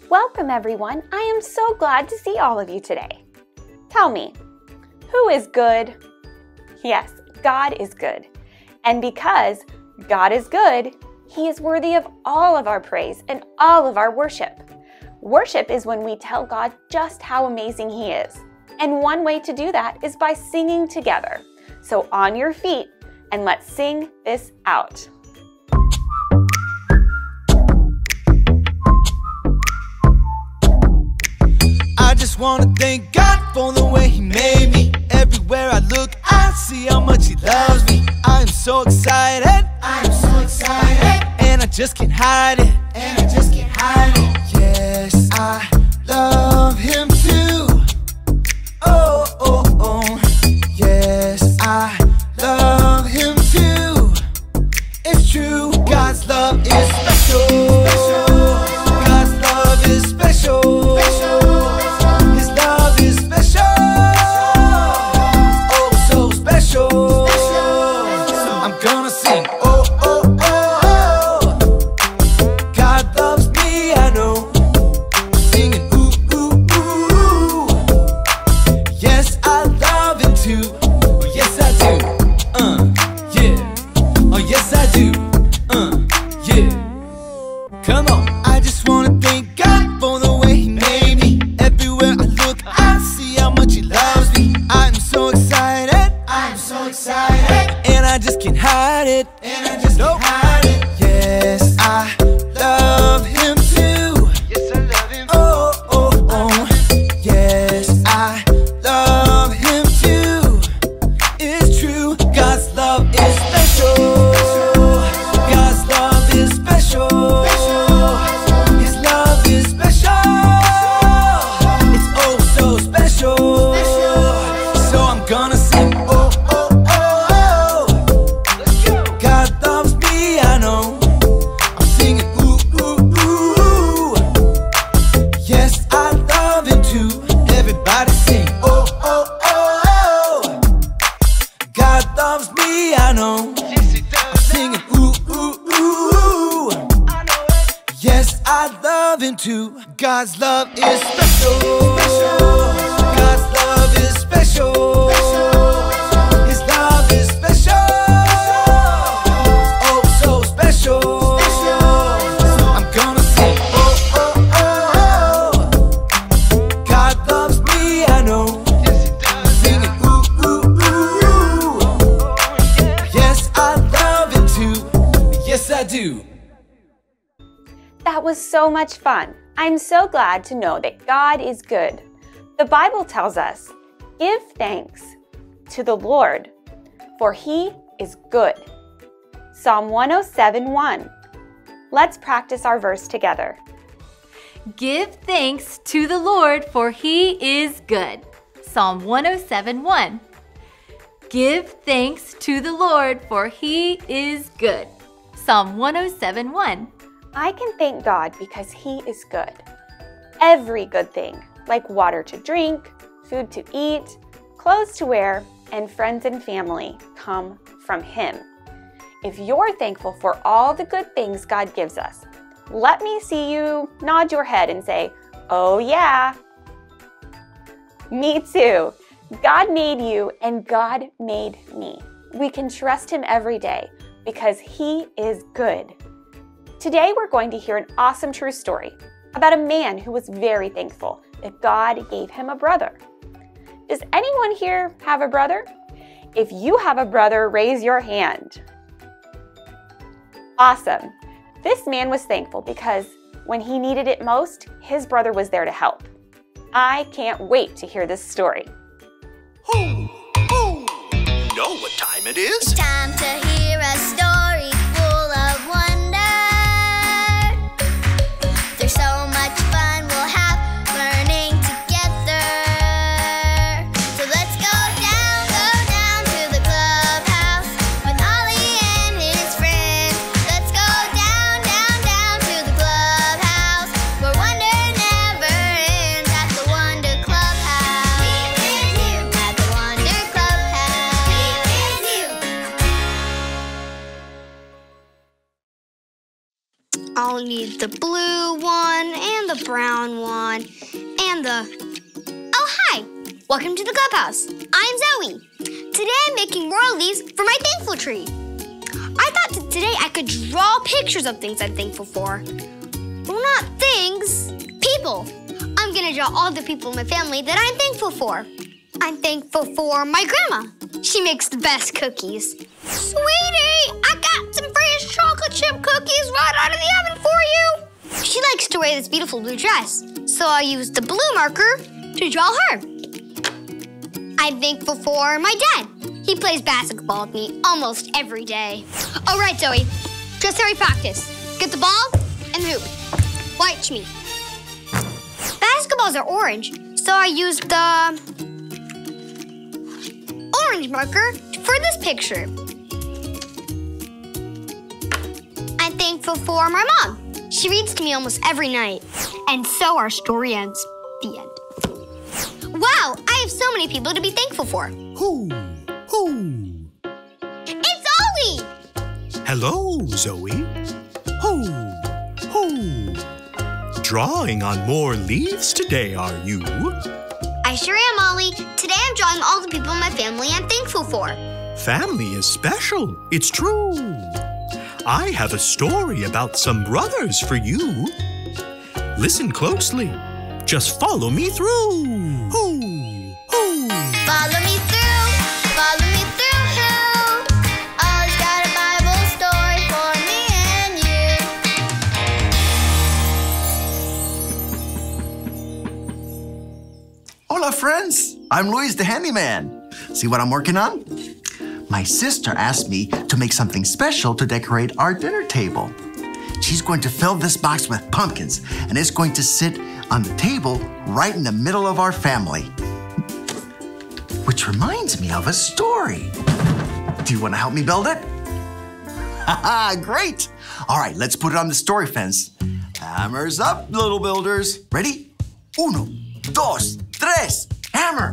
Welcome everyone. I am so glad to see all of you today. Tell me, who is good? Yes, God is good. And because God is good, He is worthy of all of our praise and all of our worship. Worship is when we tell God just how amazing He is. And one way to do that is by singing together. So on your feet, and let's sing this out. I just wanna thank God for the way He made me. Everywhere I look, I see how much He loves me. I am so excited, and I just can't hide it, Yes, I love Him too. Oh, oh, oh. Yes, I love Him too. It's true, God's love is special. God's love is special. His love is special. Oh, so special. I'm gonna sing. Oh, oh, oh, oh. God loves me, I know. Singing ooh, ooh, ooh. Yes, I love Him too. Oh, yes, I do. Yeah. Oh, yes, I do. Yeah. Come on. I just wanna thank God for the way He made me. Everywhere I look, I see how much He loves me. I'm so excited, and I just can't hide it, Nope. Yes, I love Him too. Oh, oh, oh. Yes, I love Him too. It's true, God's love is special. God's love is special. His love is special. It's oh so special. So I'm gonna sing. Oh, oh, oh, oh. God loves me, I know. I'm singing ooh, ooh, ooh. Yes, I love Him too. Everybody sing. Oh, oh, oh, oh. God loves me, I know. I'm singing ooh, ooh, ooh. Yes, I love Him too. God's love is special. God's love is special. His love is special. Oh, so special. I'm gonna sing. Oh, oh, oh. God loves me, I know. I'm singing ooh, ooh, ooh. Yes, I love Him too. Yes, I do. That was so much fun. I'm so glad to know that God is good. The Bible tells us, give thanks to the Lord, for He is good. Psalm 107:1. Let's practice our verse together. Give thanks to the Lord, for He is good. Psalm 107:1. Give thanks to the Lord, for He is good. Psalm 107:1. I can thank God because He is good. Every good thing, like water to drink, food to eat, clothes to wear, and friends and family, come from Him. If you're thankful for all the good things God gives us, let me see you nod your head and say, oh yeah. Me too. God made you and God made me. We can trust Him every day because He is good. Today we're going to hear an awesome true story about a man who was very thankful that God gave him a brother. Does anyone here have a brother? If you have a brother, raise your hand. Awesome. This man was thankful because when he needed it most, his brother was there to help. I can't wait to hear this story. You know what time it is? It's time to hear a story full of wonder. There's so much fun we'll have learning together. So let's go down to the clubhouse with Ollie and his friends. Let's go down to the clubhouse where wonder never ends at the Wonder Clubhouse. At the Wonder Clubhouse. I'll need the blue one and the brown one and the... Oh, hi! Welcome to the clubhouse. I'm Zoe. Today I'm making royal leaves for my thankful tree. I thought that today I could draw pictures of things I'm thankful for. Well, not things, people. I'm gonna draw all the people in my family that I'm thankful for. I'm thankful for my grandma. She makes the best cookies. Sweetie, I got some fresh chocolate chip cookies right out of the oven for you. She likes to wear this beautiful blue dress, so I used the blue marker to draw her. I'm thankful for my dad. He plays basketball with me almost every day. All right, Zoe, just how we practice. Get the ball and the hoop. Watch me. Basketballs are orange, so I used the orange marker for this picture. I'm thankful for my mom. She reads to me almost every night. And so our story ends. The end. Wow, I have so many people to be thankful for. Who? It's Ollie! Hello, Zoe. Who? Drawing on more leaves today, are you? I sure am, Ollie. Today I'm drawing all the people in my family I'm thankful for. Family is special, it's true. I have a story about some brothers for you. Listen closely. Just follow me through. Who? Follow me through, follow me through. Ollie's got a Bible story for me and you. Hola, friends. I'm Luis the handyman. See what I'm working on? My sister asked me to make something special to decorate our dinner table. She's going to fill this box with pumpkins, and it's going to sit on the table right in the middle of our family. Which reminds me of a story. Do you want to help me build it? Haha, great. All right, let's put it on the story fence. Hammers up, little builders. Ready? Uno, dos, tres, hammer.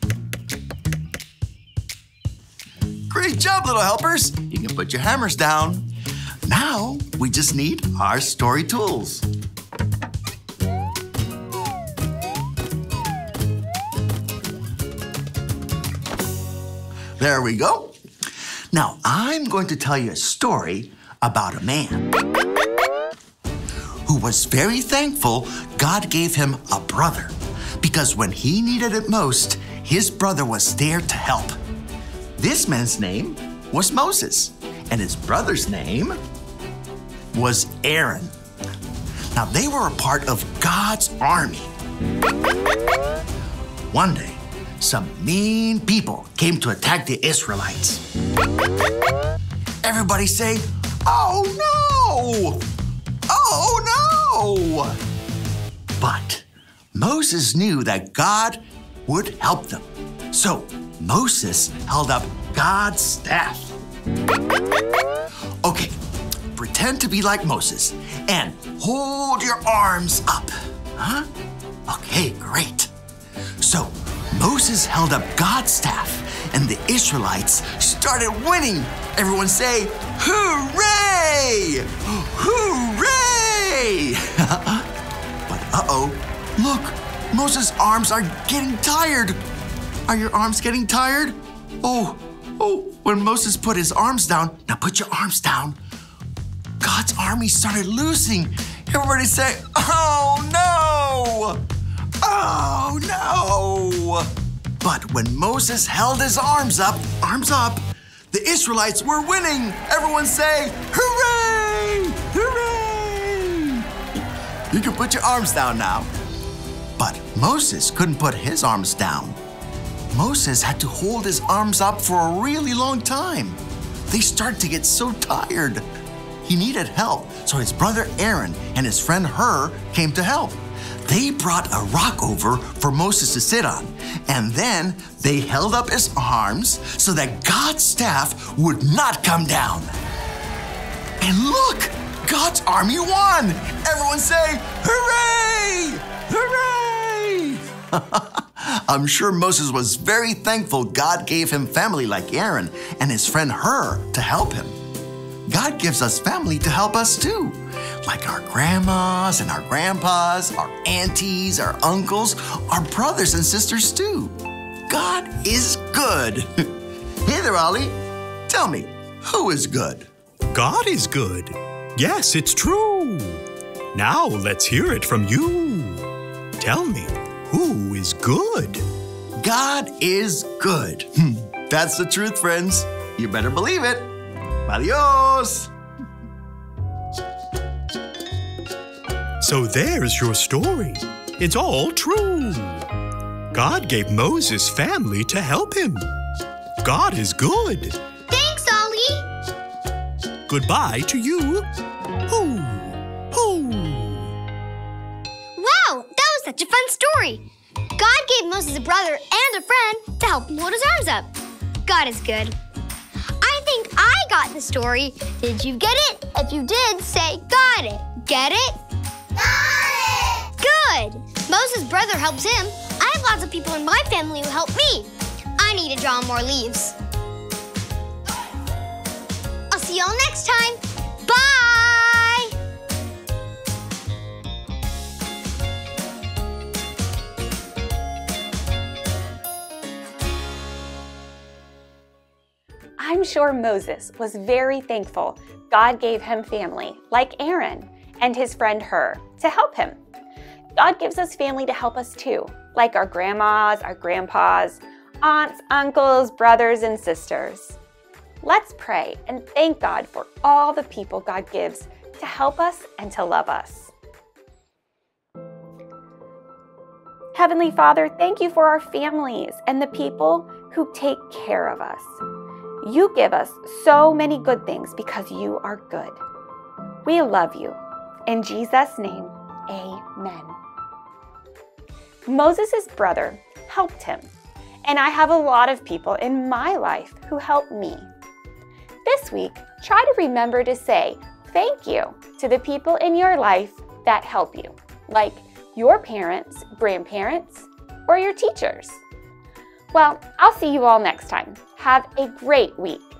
Great job, little helpers. You can put your hammers down. Now, we just need our story tools. There we go. Now, I'm going to tell you a story about a man who was very thankful God gave him a brother, because when he needed it most, his brother was there to help. This man's name was Moses, and his brother's name was Aaron. Now, they were a part of God's army. One day, some mean people came to attack the Israelites. Everybody say, "Oh no! Oh no!" But Moses knew that God would help them. So Moses held up God's staff. Okay, pretend to be like Moses and hold your arms up. Huh? Okay, great. So Moses held up God's staff and the Israelites started winning. Everyone say, "Hooray! Hooray!" But uh-oh, look, Moses' arms are getting tired. Are your arms getting tired? Oh, when Moses put his arms down, now put your arms down, God's army started losing. Everybody say, "Oh no! Oh no!" But when Moses held his arms up, the Israelites were winning. Everyone say, "Hooray! Hooray!" You can put your arms down now. But Moses couldn't put his arms down. Moses had to hold his arms up for a really long time. They started to get so tired. He needed help, so his brother Aaron and his friend Hur came to help. They brought a rock over for Moses to sit on, and then they held up his arms so that God's staff would not come down. And look, God's army won! Everyone say, "Hooray! Hooray!" I'm sure Moses was very thankful God gave him family like Aaron and his friend Hur to help him. God gives us family to help us too, like our grandmas and our grandpas, our aunties, our uncles, our brothers and sisters too. God is good. Hey there, Ollie. Tell me, who is good? God is good. Yes, it's true. Now let's hear it from you. Tell me, who is good? God is good. That's the truth, friends. You better believe it. Adios. So there's your story. It's all true. God gave Moses family to help him. God is good. Thanks, Ollie. Goodbye to you. Hoo, hoo. Wow, that was such a fun story. God gave Moses a brother and a friend to help him hold his arms up. God is good. I think I got the story. Did you get it? If you did, say got it. Get it? Got it! Good. Moses' brother helps him. I have lots of people in my family who help me. I need to draw more leaves. I'll see y'all next time. Bye! I'm sure Moses was very thankful God gave him family like Aaron and his friend Hur to help him. God gives us family to help us too, like our grandmas, our grandpas, aunts, uncles, brothers, and sisters. Let's pray and thank God for all the people God gives to help us and to love us. Heavenly Father, thank you for our families and the people who take care of us. You give us so many good things because you are good. We love you. In Jesus' name, amen. Moses' brother helped him, and I have a lot of people in my life who help me. This week, try to remember to say thank you to the people in your life that help you, like your parents, grandparents, or your teachers. Well, I'll see you all next time. Have a great week.